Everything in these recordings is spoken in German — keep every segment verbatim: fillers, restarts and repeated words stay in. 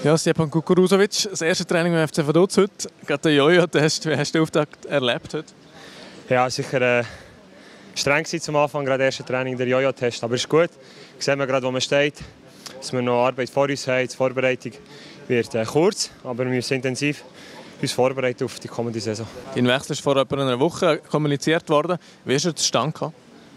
Ja, Stjepan Kukuruzovic, das erste Training beim F C Vaduz heute. Gerade der Jojo-Test, wie hast du den Auftakt erlebt heute? Ja, sicher äh, streng war zum Anfang, gerade das erste Training, der Jojo-Test. Aber es ist gut, sehen wir gerade, wo man steht, dass wir noch Arbeit vor uns haben. Die Vorbereitung wird äh, kurz, aber wir müssen intensiv uns vorbereiten auf die kommende Saison. Dein Wechsel ist vor etwa einer Woche kommuniziert worden. Wie ist er zustande gekommen?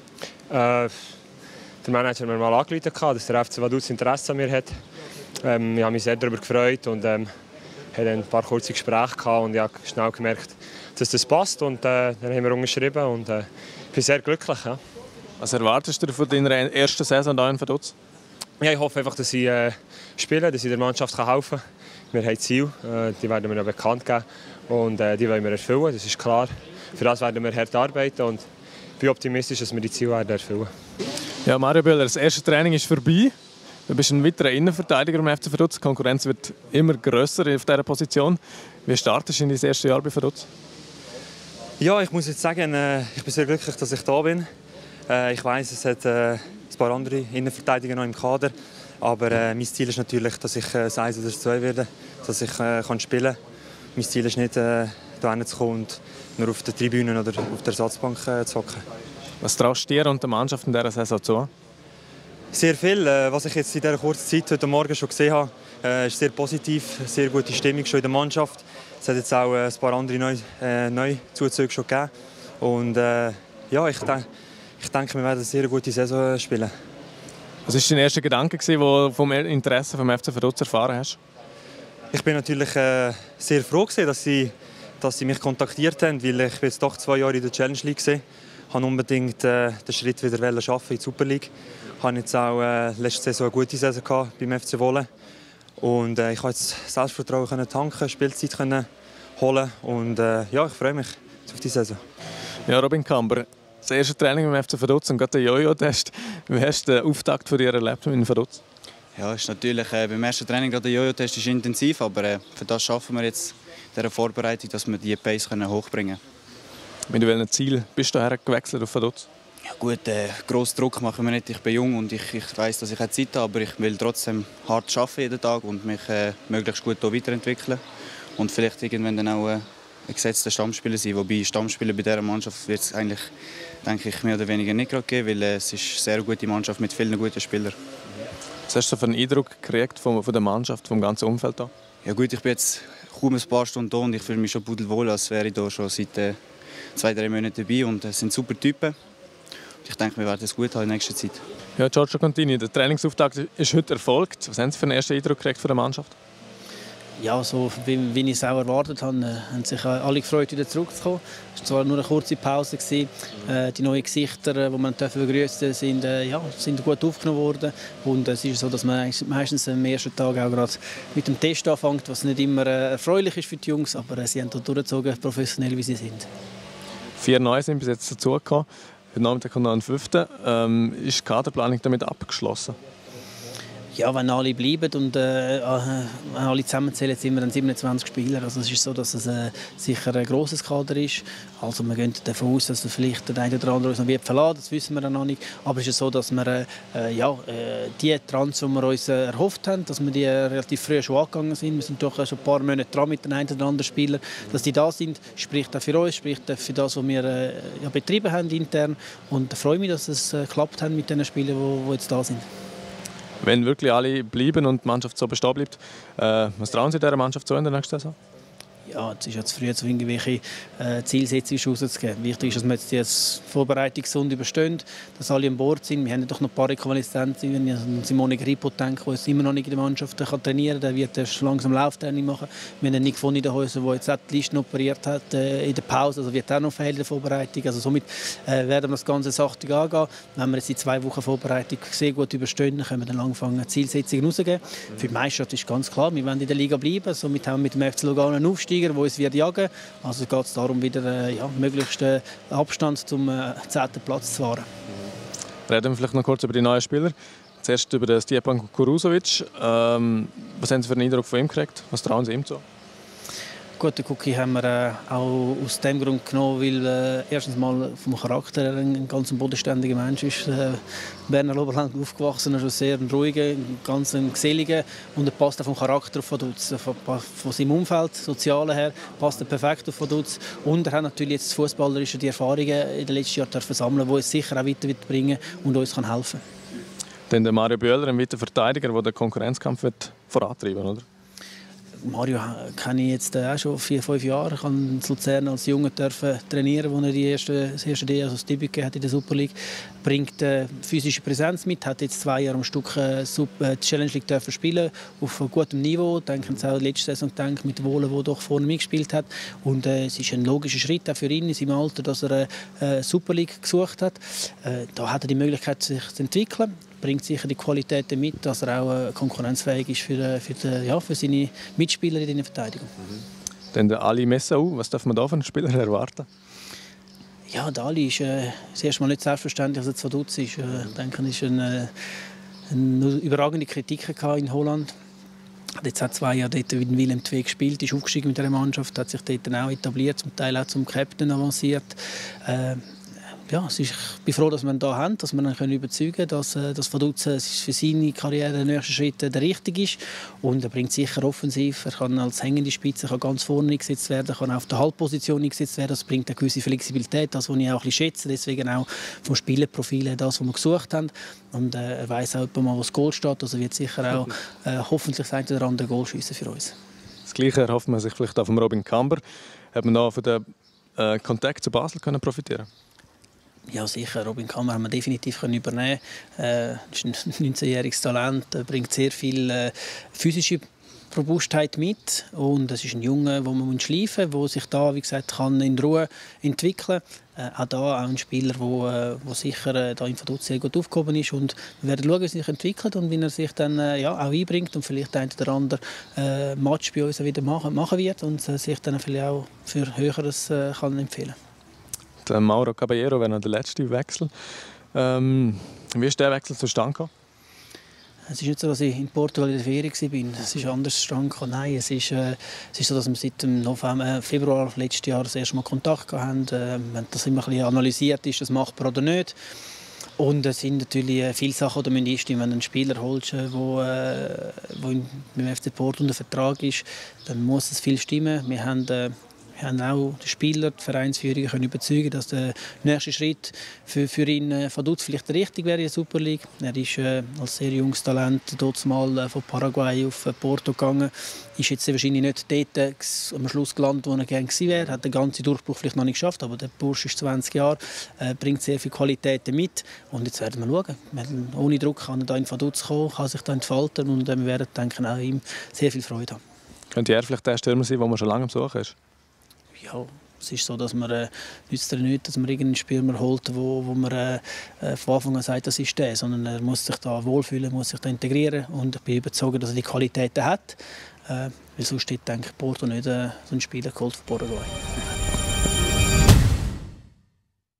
Äh, der Manager hat mir mal angerufen, dass der F C Vaduz Interesse an mir hat. Ähm, ich habe mich sehr darüber gefreut und ähm, hatte ein paar kurze Gespräche gehabt und ich habe schnell gemerkt, dass das passt. Und äh, dann haben wir unterschrieben und äh, ich bin sehr glücklich. Ja. Was erwartest du von deiner ersten Saison hier in Vaduz? Ja, ich hoffe einfach, dass ich äh, spiele, dass ich der Mannschaft helfen kann. Wir haben Ziele, äh, die werden wir ja bekannt geben und äh, die wollen wir erfüllen, das ist klar. Für das werden wir hart arbeiten und ich bin optimistisch, dass wir die Ziele werden erfüllen. Ja, Mario Böhler, das erste Training ist vorbei. Du bist ein weiterer Innenverteidiger im F C Vaduz. Die Konkurrenz wird immer grösser auf dieser Position. Wie startest du in dein erstes Jahr bei Vaduz? Ja, ich muss jetzt sagen, äh, ich bin sehr glücklich, dass ich da bin. Äh, ich weiss, es hat äh, ein paar andere Innenverteidiger noch im Kader. Aber äh, mein Ziel ist natürlich, dass ich äh, das eins oder das zwei werde, dass ich äh, kann spielen kann. Mein Ziel ist nicht, äh, hierher zu kommen und nur auf der Tribüne oder auf der Ersatzbank äh, zu hocken. Was traust du dir und der Mannschaft in dieser Saison zu? Sehr viel. Äh, was ich jetzt in dieser kurzen Zeit heute Morgen schon gesehen habe, äh, ist sehr positiv. Sehr gute Stimmung schon in der Mannschaft. Es hat jetzt auch äh, ein paar andere neue, äh, neue Zuzüge schon gegeben. Und äh, ja, ich, de ich denke, wir werden eine sehr gute Saison spielen. Was war dein erster Gedanke, den du vom Interesse vom F C Vaduz erfahren hast? Ich bin natürlich äh, sehr froh, dass sie, dass sie mich kontaktiert haben, weil ich jetzt doch zwei Jahre in der Challenge League war. Ich wollte unbedingt äh, den Schritt wieder schaffen in die Super League. Ich hatte jetzt auch äh, letzte Saison eine gute Saison gehabt beim F C Wolle. Und äh, ich konnte jetzt Selbstvertrauen können tanken, Spielzeit können holen und äh, ja, ich freue mich auf die Saison. Ja, Robin Kamber, das erste Training beim F C Vaduz und gerade der Jojo-Test. Wie hast du den Auftakt von dir erlebt in Vaduz? Ja, ist natürlich äh, beim ersten Training gerade der Jojo-Test ist intensiv, aber äh, für das schaffen wir jetzt in dieser Vorbereitung, dass wir die Pace können hochbringen können. Mit welchem Ziel bist du daher gewechselt auf Vaduz? Ja gut, äh, grossen Druck machen wir nicht. Ich bin jung und ich, ich weiss, dass ich Zeit habe, aber ich will trotzdem hart arbeiten jeden Tag und mich äh, möglichst gut hier weiterentwickeln. Und vielleicht irgendwann dann auch äh, ein gesetzter Stammspieler sein. Wobei Stammspieler bei dieser Mannschaft wird es eigentlich, denke ich, mehr oder weniger nicht gerade geben, weil äh, es ist eine sehr gute Mannschaft mit vielen guten Spielern. Was hast du für einen Eindruck gekriegt von, von der Mannschaft, vom ganzen Umfeld hier? Ja gut, ich bin jetzt kaum ein paar Stunden hier und ich fühle mich schon pudelwohl, als wäre ich hier schon seit äh, zwei, drei Monaten dabei und es sind super Typen. Ich denke, wir werden es gut haben in nächster Zeit. Ja, Giorgio Contini, der Trainingsauftakt ist heute erfolgt. Was haben Sie für einen ersten Eindruck gekriegt von der Mannschaft? Ja, so wie, wie ich es auch erwartet habe, äh, haben sich alle gefreut, wieder zurückzukommen. Es war zwar nur eine kurze Pause. Äh, die neuen Gesichter, die man begrüßen sind, äh, ja, sind gut aufgenommen worden. Und es ist so, dass man meistens am ersten Tag auch gerade mit dem Test anfängt, was nicht immer äh, erfreulich ist für die Jungs, aber äh, sie haben dort durchgezogen, professionell wie sie sind. Vier Neue sind bis jetzt dazugekommen. Heute Nachmittag kommt noch ein Fünfter. Ähm, ist die Kaderplanung damit abgeschlossen? Ja, wenn alle bleiben und äh, wenn alle zusammenzählen, sind wir dann siebenundzwanzig Spieler. Also es ist so, dass es äh, sicher ein grosses Kader ist. Also wir gehen davon aus, dass wir vielleicht der eine oder andere uns noch wird verlassen, das wissen wir noch nicht. Aber es ist so, dass wir äh, ja, äh, die Trans, die wir uns äh, erhofft haben, dass wir die äh, relativ früh schon angegangen sind. Wir sind doch äh, schon ein paar Monate dran mit den einen oder anderen Spielern. Dass die da sind, spricht auch für uns, spricht auch für das, was wir äh, ja, betrieben haben intern. Und ich freue mich, dass es äh, geklappt hat mit den Spielern, die jetzt da sind. Wenn wirklich alle bleiben und die Mannschaft so bestehen bleibt, äh, was trauen Sie dieser Mannschaft so in der nächsten Saison? Ja, es ist ja zu früh, zu irgendwelche äh, Zielsetzungen rauszugeben. Wichtig ist, dass wir jetzt die Vorbereitung gesund überstehen, dass alle an Bord sind. Wir haben ja doch noch ein paar Rekonvaleszenten. Wenn ich an Simone Grippo denke, der jetzt immer noch nicht in der Mannschaft kann trainieren kann, der wird erst langsam Lauftraining machen. Wir haben Nick von Niederhäuser, der jetzt auch die Listen operiert hat äh, in der Pause, also wird auch noch fehlen in der Vorbereitung. Also somit äh, werden wir das Ganze sachtig angehen. Wenn wir jetzt die zwei Wochen Vorbereitung sehr gut überstehen, dann können wir dann anfangen, Zielsetzungen rauszugeben. Für die Meisterschaft ist ganz klar, wir wollen in der Liga bleiben. Somit haben wir mit dem F C Lugano einen Aufstieg, der uns wird jagen. Also geht es darum, wieder äh, ja, möglichst Abstand zum äh, zehnten Platz zu wahren. Reden wir vielleicht noch kurz über die neuen Spieler. Zuerst über den Stjepan Kukuruzovic. Ähm, was haben Sie für einen Eindruck von ihm gekriegt? Was trauen Sie ihm zu? Gut, den Cookie haben wir äh, auch aus dem Grund genommen, weil äh, erstens mal vom Charakter her ein, ein ganz bodenständiger Mensch ist. Äh, Berner Oberland aufgewachsen, ist sehr ein ruhiger, ganz ein geselliger und er passt auch vom Charakter auf Vaduz, von, von seinem Umfeld, sozialen her, passt er perfekt auf Vaduz und er hat natürlich jetzt fußballerische die Erfahrungen in den letzten Jahren dürfen sammeln, die uns sicher auch weiterbringen und uns kann helfen. Dann der Mario Bühler, ein weiterer Verteidiger, der den Konkurrenzkampf wird vorantreiben, oder? Mario kenne ich jetzt auch schon vier, fünf Jahre. Ich durfte in Luzern als Junge trainieren, wo er die erste, das erste D, also das Debüt hat in der Super League. Bringt äh, physische Präsenz mit, hat jetzt zwei Jahre am Stück äh, die Challenge League dürfen spielen auf gutem Niveau. Ich denke auch letzte Saison gedacht, mit Wohlen, der doch vorne mitgespielt hat. Und äh, es ist ein logischer Schritt auch für ihn in seinem Alter, dass er eine äh, Super League gesucht hat. Äh, da hat er die Möglichkeit, sich zu entwickeln. Bringt sicher die Qualitäten mit, dass er auch konkurrenzfähig ist für, für, die, ja, für seine Mitspieler in der Verteidigung. Mhm. Dann der Ali Messau, was darf man da von einem Spieler erwarten? Ja, der Ali ist äh, das erste Mal nicht selbstverständlich, dass er zu Vaduz ist. Äh, ich denke, er ist eine, eine überragende Kritik in Holland. Jetzt hat zwei Jahre dort in Willem zwei gespielt, ist aufgestiegen mit der Mannschaft, hat sich dort auch etabliert, zum Teil auch zum Captain avanciert. Äh, Ja, es ist, ich bin froh, dass wir ihn hier haben, dass wir ihn überzeugen können, dass, dass Vaduz für seine Karriere der nächste Schritt der richtige ist. Und er bringt sicher offensiv. Er kann als hängende Spitze kann ganz vorne eingesetzt werden, kann auch auf der Halbposition eingesetzt werden. Das bringt eine gewisse Flexibilität, das, was ich auch ein bisschen schätze. Deswegen auch vom Spielerprofil her das, was wir gesucht haben. Und äh, er weiss auch mal, wo das Goal steht. Also wird sicher auch äh, hoffentlich das eine oder andere Goal schiessen für uns. Das Gleiche erhofft man sich vielleicht auch von Robin Kamber. Hat man da von dem äh, Kontakt zu Basel können profitieren? Ja, sicher. Robin Kammer haben wir definitiv übernehmen können. Er ist ein neunzehnjähriges Talent, er bringt sehr viel äh, physische Robustheit mit. Und es ist ein Junge, den man schleifen muss, der sich da, wie gesagt, kann in Ruhe entwickeln kann. Äh, auch da auch ein Spieler, der äh, sicher äh, da in Vaduz sehr gut aufgehoben ist. Und wir werden schauen, wie er sich entwickelt und wie er sich dann äh, ja, auch einbringt und vielleicht ein oder andere äh, Match bei uns wieder machen, machen wird und äh, sich dann vielleicht auch für Höheres äh, kann empfehlen kann. Der Mauro Caballero wäre noch der letzte Wechsel. Ähm, wie ist der Wechsel zustande gekommen? Es ist nicht so, dass ich in Portugal in der Ferien war. Es ist anders zustande gekommen. Nein, es ist, äh, es ist so, dass wir seit dem November, Februar letzten Jahr das erste Mal Kontakt hatten. Äh, wir haben das immer ein bisschen analysiert, ist das machbar oder nicht. Und es sind natürlich viele Sachen, die müssen einstimmen. Wenn du einen Spieler holst, der äh, beim F C Porto unter Vertrag ist, dann muss es viel stimmen. Wir haben äh, Wir haben auch den Spieler, die Vereinsführung können überzeugen, dass der nächste Schritt für, für ihn äh, Vaduz vielleicht der richtige wäre in der Super League. Er ist äh, als sehr junges Talent dort mal äh, von Paraguay auf äh, Porto gegangen. Ist jetzt wahrscheinlich nicht dort äh, am Schluss gelandet, wo er gerne gewesen wäre. Hat den ganzen Durchbruch vielleicht noch nicht geschafft, aber der Bursch ist zwanzig Jahre, äh, bringt sehr viele Qualitäten mit. Und jetzt werden wir schauen. Ohne Druck kann er da in Vaduz kommen, kann sich da entfalten und äh, wir werden, denke ich, auch ihm sehr viel Freude haben. Könnte er vielleicht der Stürmer sein, den man schon lange am Suchen ist? Ja, es ist so, dass man äh, nützt er nicht, dass man irgendeinen Spieler holt, wo, wo man äh, von Anfang an sagt, das ist der, sondern er muss sich da wohlfühlen, muss sich da integrieren und ich bin überzeugt, dass er die Qualitäten hat, äh, weil sonst steht, denke ich, Porto nicht äh, so einen Spieler geholt von Paraguay.